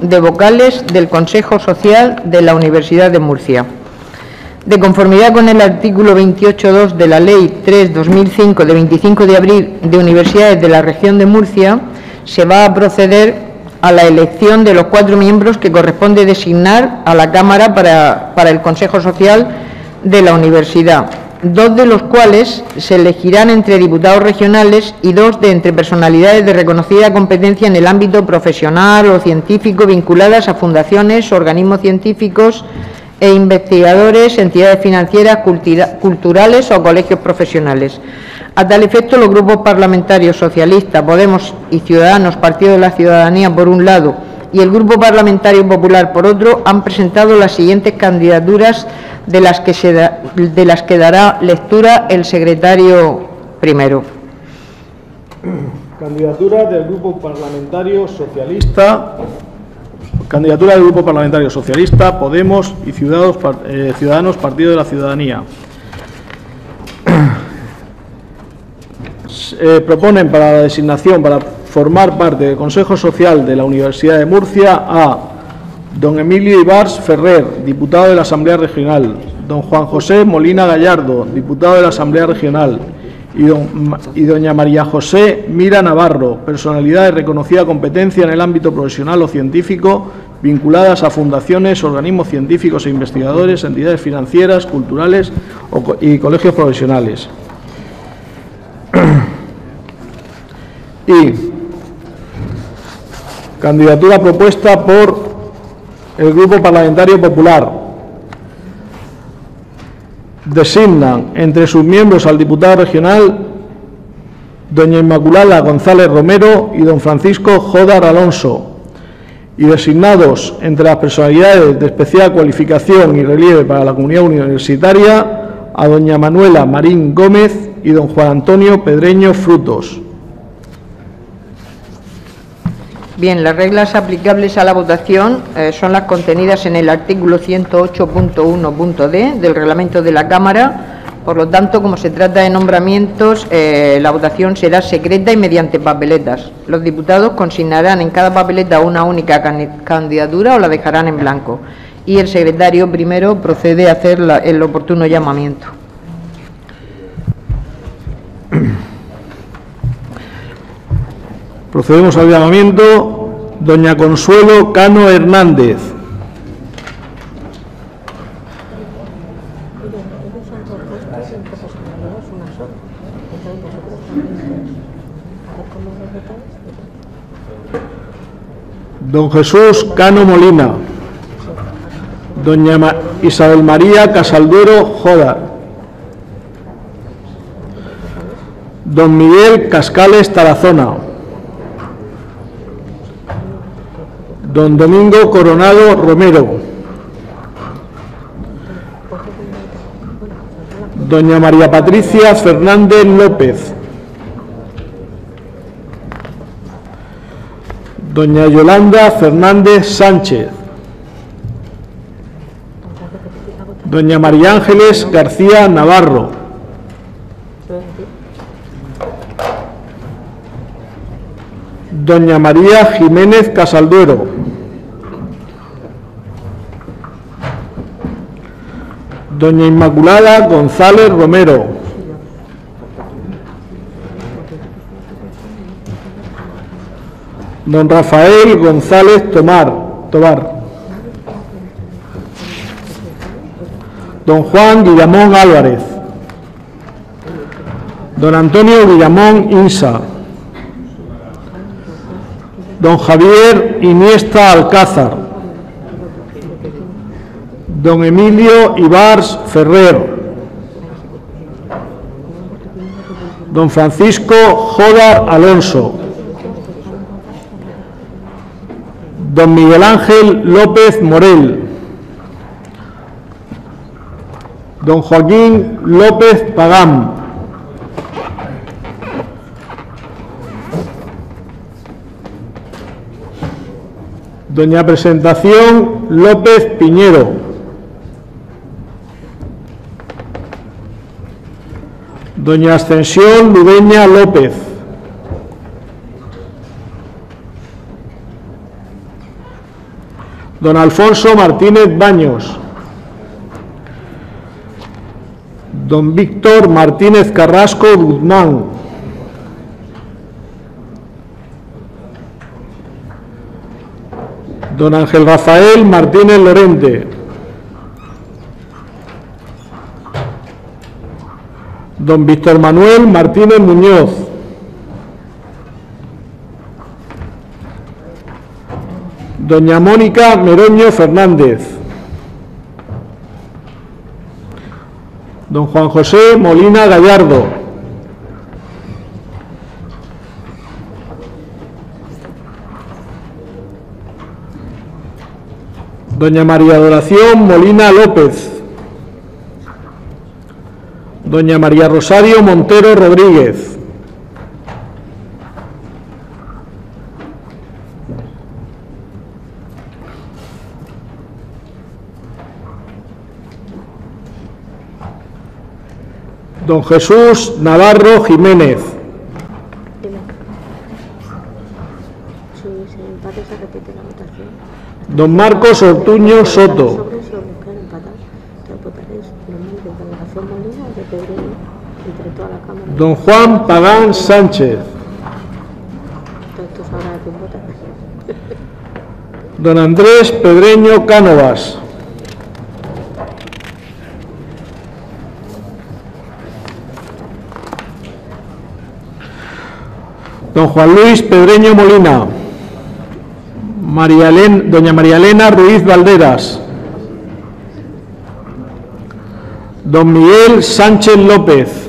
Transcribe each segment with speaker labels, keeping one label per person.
Speaker 1: de vocales del Consejo Social de la Universidad de Murcia. De conformidad con el artículo 28.2 de la Ley 3/2005 de 25 de abril de Universidades de la Región de Murcia, se va a proceder a la elección de los 4 miembros que corresponde designar a la Cámara para el Consejo Social de la Universidad, 2 de los cuales se elegirán entre diputados regionales y 2 de entre personalidades de reconocida competencia en el ámbito profesional o científico vinculadas a fundaciones, organismos científicos e investigadores, entidades financieras, culturales o colegios profesionales. A tal efecto, los grupos parlamentarios Socialista, Podemos y Ciudadanos, Partido de la Ciudadanía, por un lado, y el Grupo Parlamentario Popular, por otro, han presentado las siguientes candidaturas de las que dará lectura el secretario primero.
Speaker 2: Candidatura del Grupo Parlamentario Socialista. Candidatura del Grupo Parlamentario Socialista, Podemos y Ciudadanos, Partido de la Ciudadanía. Proponen para la designación para formar parte del Consejo Social de la Universidad de Murcia a don Emilio Ibars Ferrer, diputado de la Asamblea Regional, don Juan José Molina Gallardo, diputado de la Asamblea Regional, y doña María José Mira Navarro, personalidad de reconocida competencia en el ámbito profesional o científico, vinculadas a fundaciones, organismos científicos e investigadores, entidades financieras, culturales y colegios profesionales. Y candidatura propuesta por el Grupo Parlamentario Popular. Designan entre sus miembros al diputado regional doña Inmaculada González Romero y don Francisco Jodar Alonso, y designados entre las personalidades de especial cualificación y relieve para la comunidad universitaria a doña Manuela Marín Gómez y don Juan Antonio Pedreño Frutos.
Speaker 1: Bien, las reglas aplicables a la votación son las contenidas en el artículo 108.1.d del reglamento de la Cámara. Por lo tanto, como se trata de nombramientos, la votación será secreta y mediante papeletas. Los diputados consignarán en cada papeleta una única candidatura o la dejarán en blanco. Y el secretario primero procede a hacer el oportuno llamamiento.
Speaker 2: Procedemos al llamamiento. Doña Consuelo Cano Hernández. Don Jesús Cano Molina. Doña Isabel María Casalduero Jodar. Don Miguel Cascales Tarazona. Don Domingo Coronado Romero. Doña María Patricia Fernández López. Doña Yolanda Fernández Sánchez. Doña María Ángeles García Navarro. Doña María Jiménez Casalduero. Doña Inmaculada González Romero. Don Rafael González Tobar. Don Juan Guillamón Álvarez. Don Antonio Guillamón Insa. Don Javier Iniesta Alcázar. Don Emilio Ibars Ferrer. Don Francisco Jodar Alonso. Don Miguel Ángel López Morel. Don Joaquín López Pagán. Doña Presentación López Piñero. Doña Ascensión Ludeña López. don Alfonso Martínez Baños, don Víctor Martínez Carrasco Guzmán, don Ángel Rafael Martínez Lorente, don Víctor Manuel Martínez Muñoz, doña Mónica Meroño Fernández, don Juan José Molina Gallardo, doña María Adoración Molina López, doña María Rosario Montero Rodríguez, don Jesús Navarro Jiménez, don Marcos Ortuño Soto, don Juan Pagán Sánchez, don Andrés Pedreño Cánovas, don Juan Luis Pedreño Molina, doña María Elena Ruiz Valderas, don Miguel Sánchez López,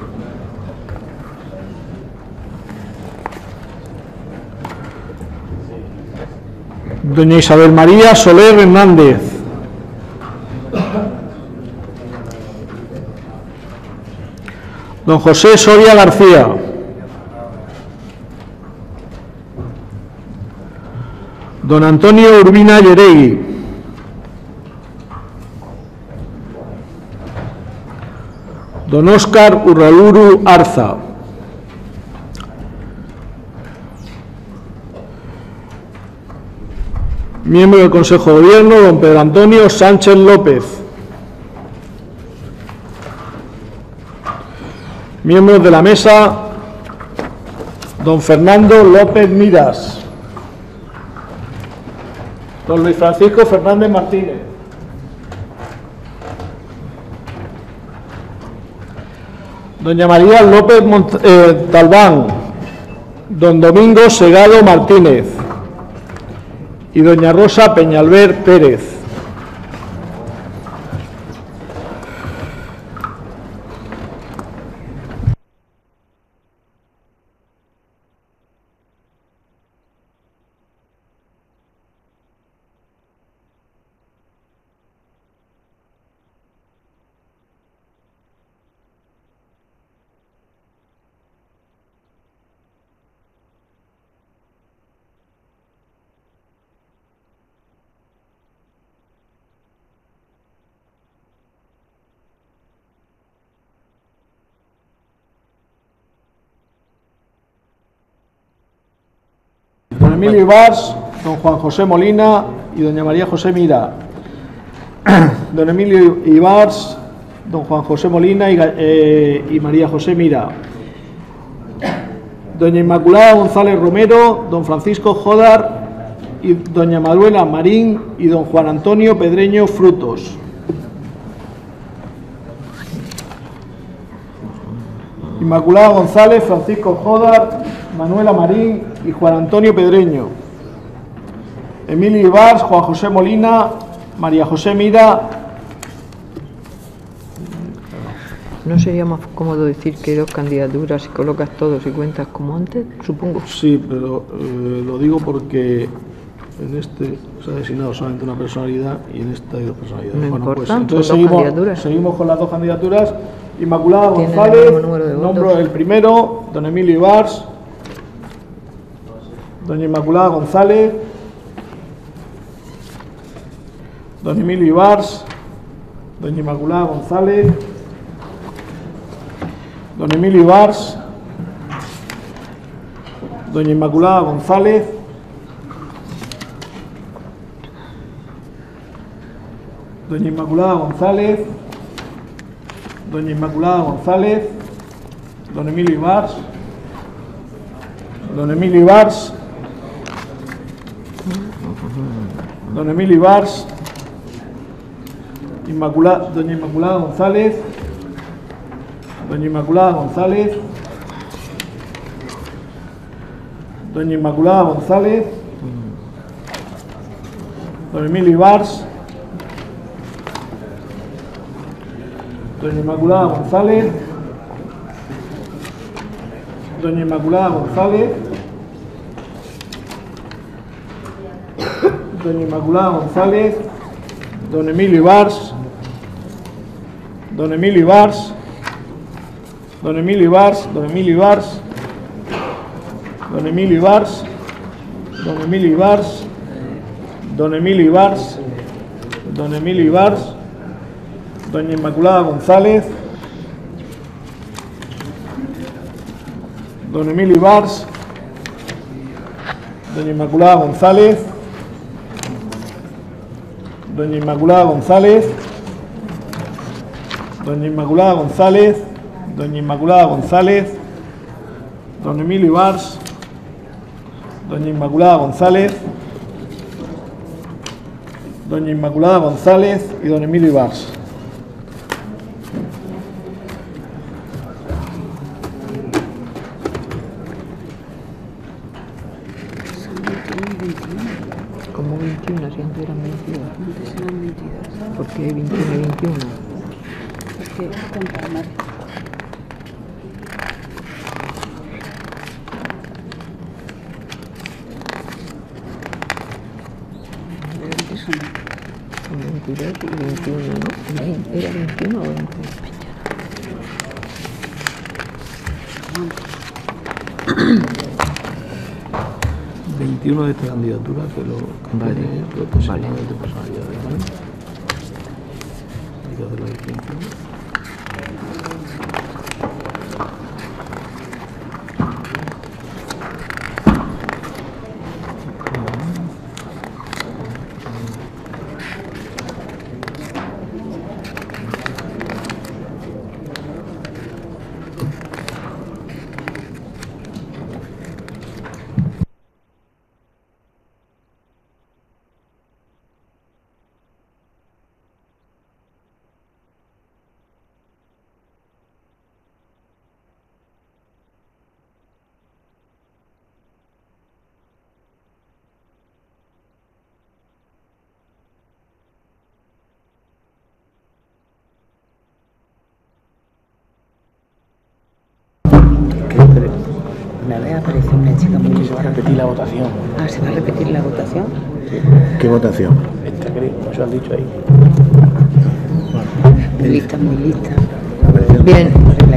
Speaker 2: doña Isabel María Soler Hernández, don José Soria García, don Antonio Urbina Yeregui, don Óscar Urraluru Arza, miembro del Consejo de Gobierno, don Pedro Antonio Sánchez López, miembros de la mesa, don Fernando López Miras, don Luis Francisco Fernández Martínez, doña María López Talbán, don Domingo Segado Martínez y doña Rosa Peñalver Pérez. Don Emilio Ibars, don Juan José Molina y doña María José Mira. Don Emilio Ibars, don Juan José Molina y María José Mira. Doña Inmaculada González Romero, don Francisco Jodar y doña Manuela Marín y don Juan Antonio Pedreño Frutos. Inmaculada González, Francisco Jodar, Manuela Marín y Juan Antonio Pedreño. Emilio Ibars, Juan José Molina, María José Mira.
Speaker 1: ¿No sería más cómodo decir que 2 candidaturas y colocas todos y cuentas como antes? Supongo.
Speaker 2: Sí, pero lo digo porque en este se ha designado solamente una personalidad y en esta hay 2 personalidades.
Speaker 1: No
Speaker 2: bueno,
Speaker 1: importa,
Speaker 2: pues entonces
Speaker 1: son
Speaker 2: seguimos con las 2 candidaturas. Inmaculada González, nombro el primero, don Emilio Ibars, doña Inmaculada González, don Emilio Ibars, doña Inmaculada González, don Emilio Ibars, doña Inmaculada González, doña Inmaculada González, doña Inmaculada González, don Emilio Ibars, don Emilio Ibars, don Emilio Ibars, doña Inmaculada González, doña Inmaculada González, doña Inmaculada González, don Emilio Ibars, doña Inmaculada González, doña Inmaculada González, doña Inmaculada González, don Emilio Ibars, don Emilio Ibars, don Emilio Ibars, don Emilio Ibars, don Emilio Ibars, don Emilio Ibars, don Emilio Ibars, don Emilio Ibars, doña Inmaculada González, don Emilio Ibars, doña Inmaculada González, doña Inmaculada González, doña Inmaculada González, doña Inmaculada González, don Emilio Ibars, doña Inmaculada González, doña Inmaculada González y don Emilio Ibars.
Speaker 1: Como 21, siempre eran 22.
Speaker 3: Antes eran 22.
Speaker 1: ¿Por qué 21 y 21?
Speaker 3: Porque están mal. Eso no.
Speaker 1: 22 y 21, ¿no? ¿Era 21 o 20?
Speaker 2: 21 de esta candidatura que lo
Speaker 1: Vale.
Speaker 2: vale. De personalidades, ¿vale? Hay que hacer la distinción.
Speaker 3: Me había aparecido una chica muy
Speaker 2: Se va a repetir la votación.
Speaker 3: Ah, ¿se va a repetir la votación?
Speaker 4: ¿Qué votación?
Speaker 2: Esta que nos han dicho ahí.
Speaker 3: Lista, muy lista.
Speaker 1: Bien,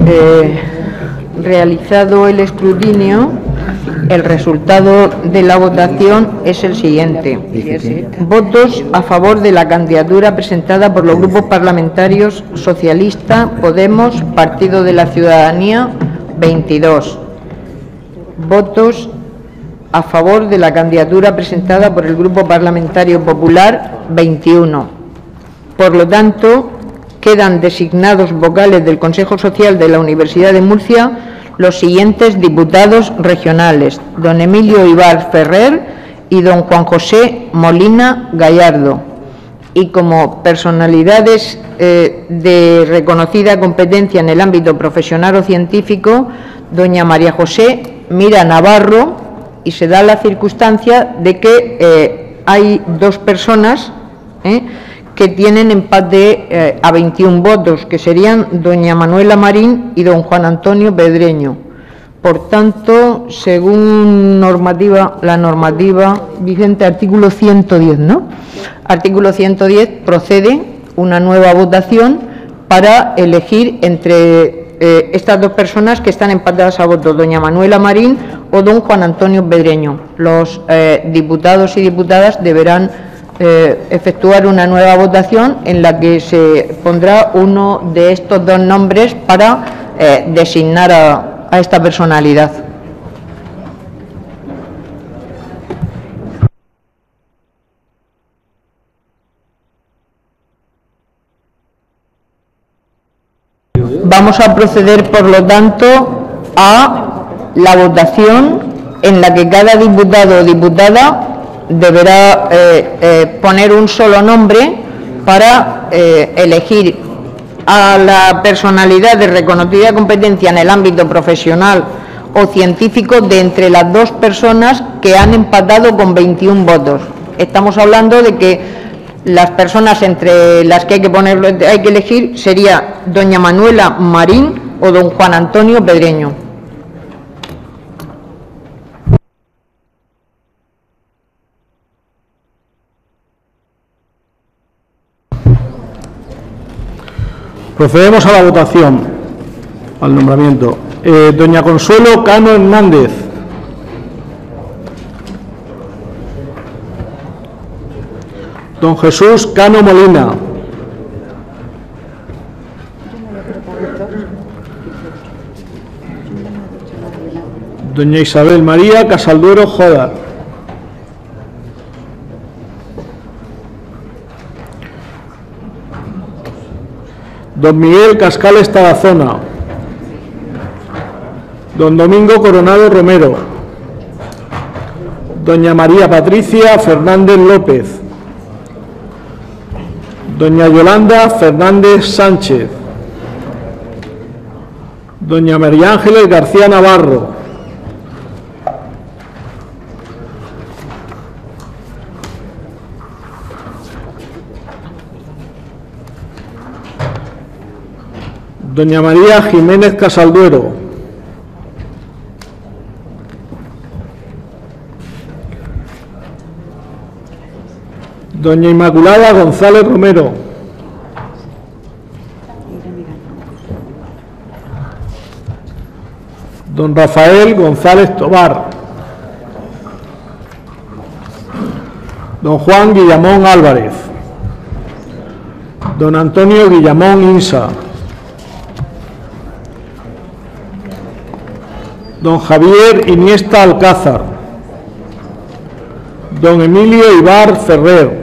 Speaker 1: realizado el escrutinio, el resultado de la votación es el siguiente. Votos a favor de la candidatura presentada por los grupos parlamentarios Socialista, Podemos, Partido de la Ciudadanía, 22. Votos a favor de la candidatura presentada por el Grupo Parlamentario Popular, 21. Por lo tanto, quedan designados vocales del Consejo Social de la Universidad de Murcia los siguientes diputados regionales: don Emilio Ibars Ferrer y don Juan José Molina Gallardo. Y como personalidades de reconocida competencia en el ámbito profesional o científico, doña María José Mira Navarro, y se da la circunstancia de que hay dos personas que tienen empate a 21 votos, que serían doña Manuela Marín y don Juan Antonio Pedreño. Por tanto, según la normativa vigente, artículo 110, ¿no? Artículo 110, procede una nueva votación para elegir entre estas dos personas que están empatadas a votos, doña Manuela Marín o don Juan Antonio Pedreño. Los diputados y diputadas deberán efectuar una nueva votación en la que se pondrá uno de estos dos nombres para designar a esta personalidad. Vamos a proceder, por lo tanto, a la votación en la que cada diputado o diputada deberá poner un solo nombre para elegir a la personalidad de reconocida competencia en el ámbito profesional o científico de entre las dos personas que han empatado con 21 votos. Estamos hablando de que las personas entre las que hay que elegir sería doña Manuela Marín o don Juan Antonio Pedreño.
Speaker 2: Procedemos a la votación, al nombramiento. Doña Consuelo Cano Hernández. Don Jesús Cano Molina. Doña Isabel María Casalduero Jodar. Don Miguel Cascales Tarazona. Don Domingo Coronado Romero. Doña María Patricia Fernández López. Doña Yolanda Fernández Sánchez. Doña María Ángeles García Navarro. Doña María Jiménez Casalduero. Doña Inmaculada González Romero. Don Rafael González Tobar. Don Juan Guillamón Álvarez. Don Antonio Guillamón Insa. Don Javier Iniesta Alcázar. Don Emilio Ibar Ferrer.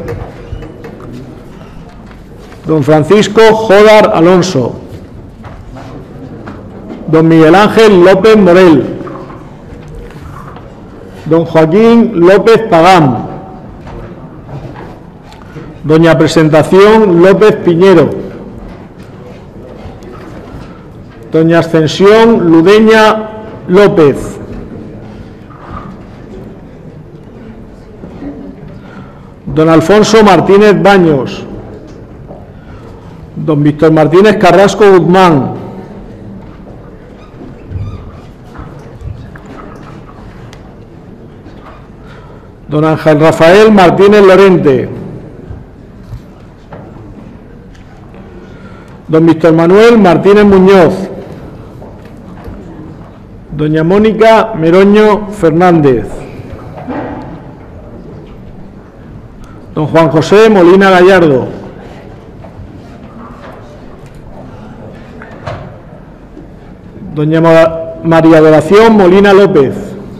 Speaker 2: Don Francisco Jodar Alonso. Don Miguel Ángel López Morel. Don Joaquín López Pagán. Doña Presentación López Piñero. Doña Ascensión Ludeña López. Don Alfonso Martínez Baños. Don Víctor Martínez Carrasco Guzmán. Don Ángel Rafael Martínez Lorente. Don Víctor Manuel Martínez Muñoz. Doña Mónica Meroño Fernández. Don Juan José Molina Gallardo. Doña María Adoración Molina López.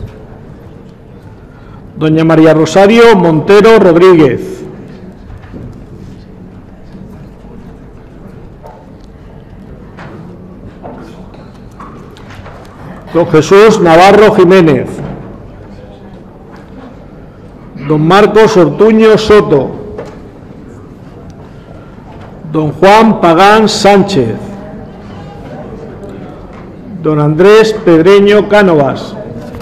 Speaker 2: Doña María Rosario Montero Rodríguez. Don Jesús Navarro Jiménez. Don Marcos Ortuño Soto. Don Juan Pagán Sánchez. Don Andrés Pedreño Cánovas.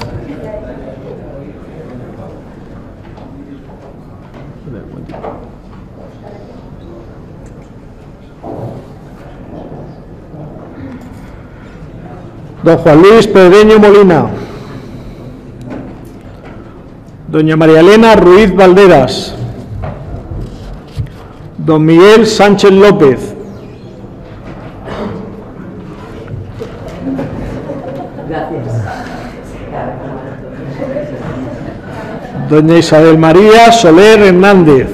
Speaker 2: Don Juan Luis Pedreño Molina. Doña María Elena Ruiz Valderas. Don Miguel Sánchez López. Doña Isabel María Soler Hernández.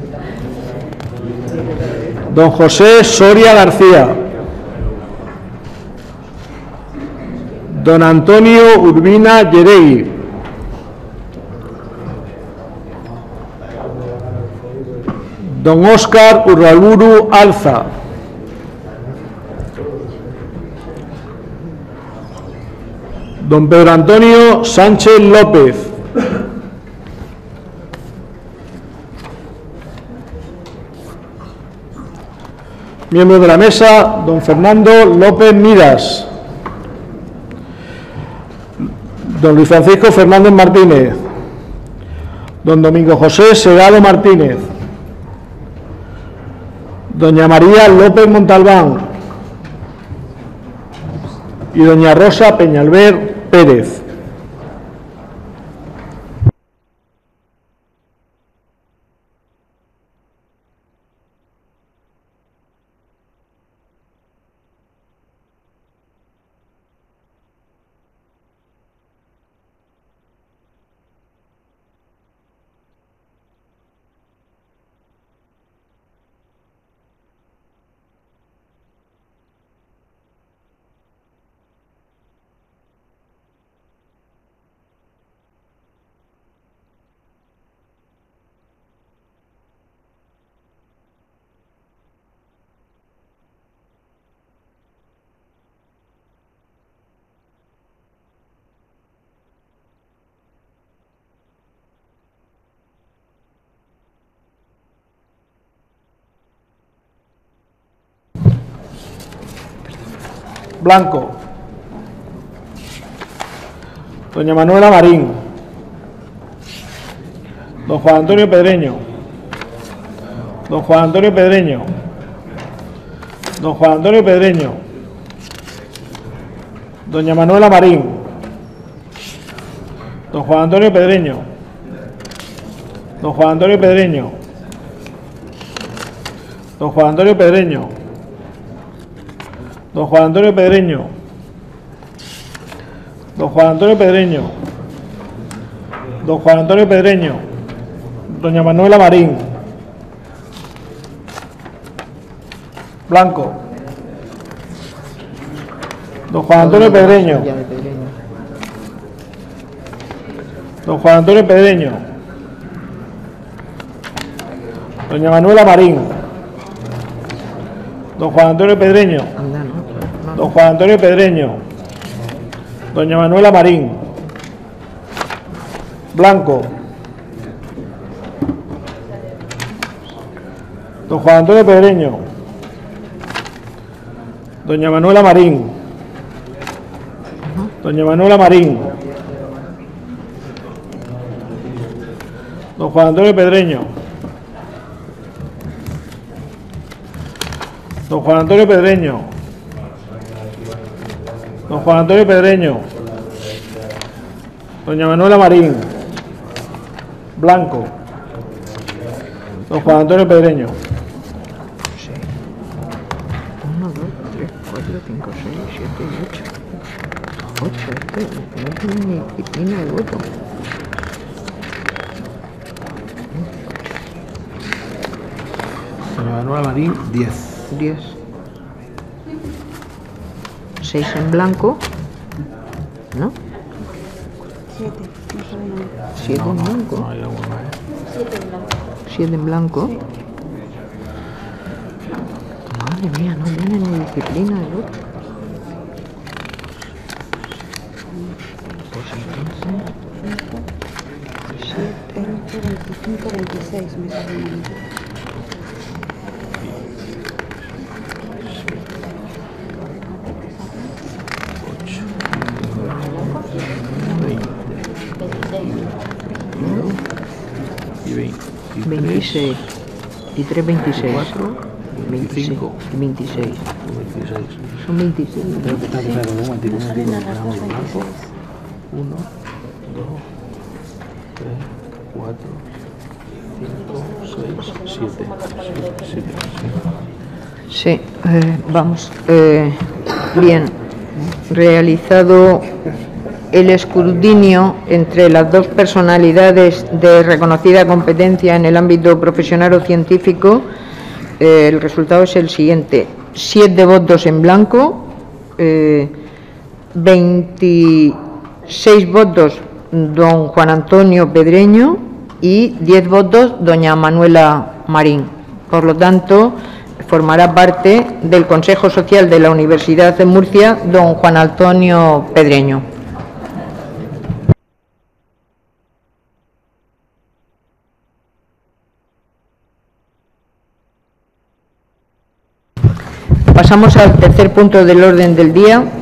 Speaker 2: Don José Soria García. Don Antonio Urbina Yeregui. Don Óscar Urralburu Alza. don Pedro Antonio Sánchez López. Miembro de la mesa, don Fernando López Miras. Don Luis Francisco Fernández Martínez. Don Domingo José Segado Martínez. Doña María López Montalbán. Y doña Rosa Peñalver Pérez. Blanco. Doña Manuela Marín. Don Juan Antonio Pedreño. Don Juan Antonio Pedreño. Don Juan Antonio Pedreño. Doña Manuela Marín. Don Juan Antonio Pedreño. Don Juan Antonio Pedreño. Don Juan Antonio Pedreño. Don Juan Antonio Pedreño. Don Juan Antonio Pedreño. Don Juan Antonio Pedreño. Doña Manuela Marín. Blanco. Don Juan Antonio Pedreño. Don Juan Antonio Pedreño. Doña Manuela Marín. Don Juan Antonio Pedreño. Don Juan Antonio Pedreño. Doña Manuela Marín. Blanco. Don Juan Antonio Pedreño. Doña Manuela Marín. Doña Manuela Marín. Don Juan Antonio Pedreño. Don Juan Antonio Pedreño. Don Juan Antonio Pedreño. Doña Manuela Marín. Blanco. Don Juan Antonio Pedreño.
Speaker 1: 1, 2, 3, 4, 5, 6, 7 y 8. 8, no tiene ni disciplina de voto.
Speaker 2: Doña Manuela Marín, 10.
Speaker 1: 10. 6 en blanco. ¿No? 7 en blanco.
Speaker 2: No hay alguna,
Speaker 1: 7 en blanco. Madre mía, no tiene ni disciplina de voto. Pues entonces...
Speaker 3: 20, 25, 26 me salen.
Speaker 2: y
Speaker 1: 26 y 3, 26.
Speaker 2: 4, 25
Speaker 1: y 26.
Speaker 2: 26.
Speaker 1: Son 26.
Speaker 2: Creo que está claro, un momentito, un momentito. 1, 2, 3, 4, 5, 6, 7.
Speaker 1: Sí, vamos. Bien, realizado el escrutinio entre las dos personalidades de reconocida competencia en el ámbito profesional o científico, el resultado es el siguiente: 7 votos en blanco, 26 votos don Juan Antonio Pedreño y 10 votos doña Manuela Marín. Por lo tanto, formará parte del Consejo Social de la Universidad de Murcia don Juan Antonio Pedreño. Pasamos al tercer punto del orden del día,